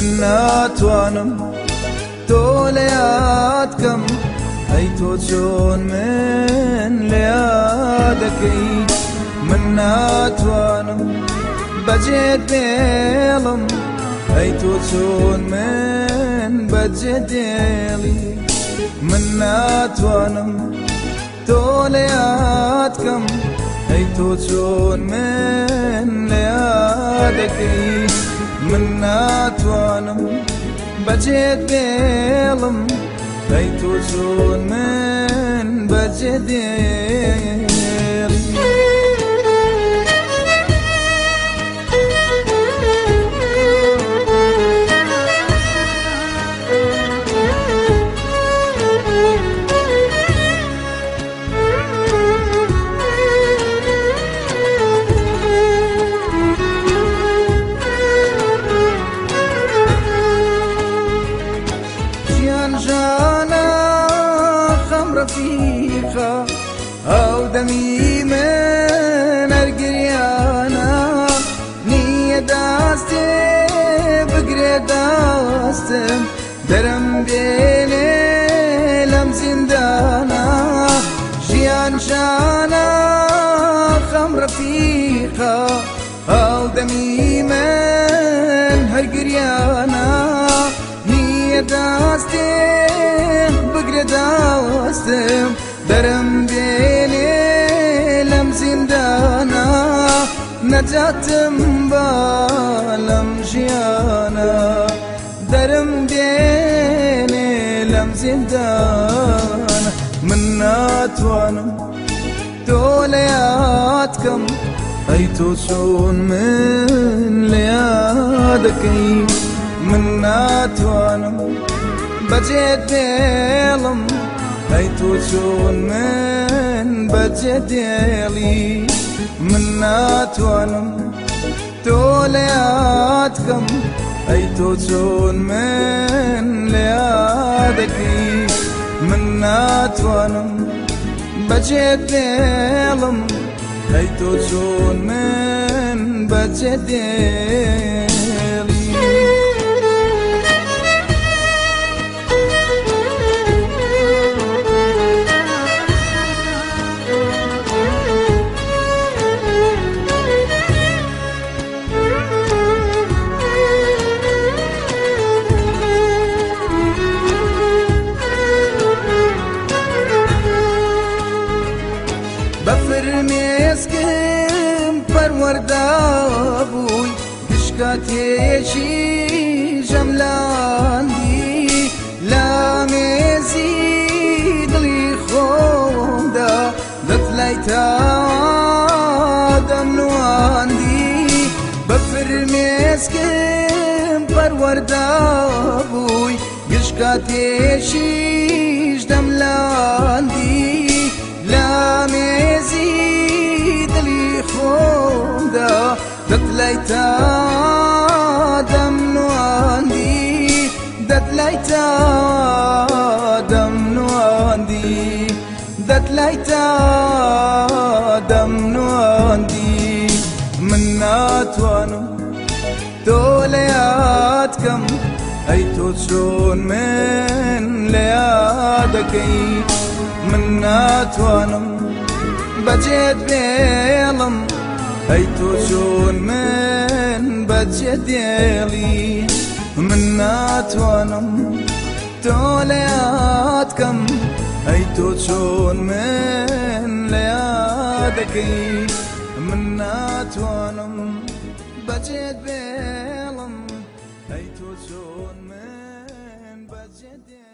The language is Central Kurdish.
ناتوانم تۆ لە یادکەم ئەی تۆ چۆن من لە یادەکەی من ناتوانم بەجێت بێڵم ئەی تۆ چۆن من بەجێت دێڵی من ناتوانم تۆ لە یادکەم ئەی تۆ چۆن من لە یادەکەی من ناتوانم بەجێت بێڵم ئەی تۆ چۆن من بەجێت دێڵی رفيقة أو دمي من القريانة نية داستي بقري داستم درم بيني لم زندانا جيان شانا خم رفيقة أو دمي من هالقريانة نية داستي بقري داستم درم بيني لم زندانا نجاتم بالم جيانا درم بيني لم زندانا من ناتوانم تۆ لە یادکەم ئەی تۆ چۆن من لە یادەکەی من ناتوانم بەجێت بێڵم ئەی تۆ چۆن من بەجێت دێڵی من ناتوانم تۆ لە یادکەم ئەی تۆ چۆن من لە یادەکەی من ناتوانم بەجێت بێڵم ئەی تۆ چۆن من بەجێت دێڵی فرمێسکم پەروەردا بووی گشکاتێشی ژەملاندی لا مێزی دڵی خۆمدا دەت لای تادەم نواندی بە فرمێسکم پەروەردا بووی گشکاتێشی ژەملاندی لا مێزی دڵی خۆمدا دەت لای تادەم نواندی دەت لای تادەم نواندی دەت لای تادەم نواندی من ناتوانم تۆ لە یادکەم ئەی تۆ چۆن من لە یادەکەی من ناتوانم بەجێت بێڵم ئەی تۆ چۆن من بەجێت دێڵی من ناتوانم تۆ لە یادکەم ئەی تۆ چۆن من لە یادەکەی من ناتوانم بەجێت بێڵم ئەی تۆ چۆن من بەجێت دێڵی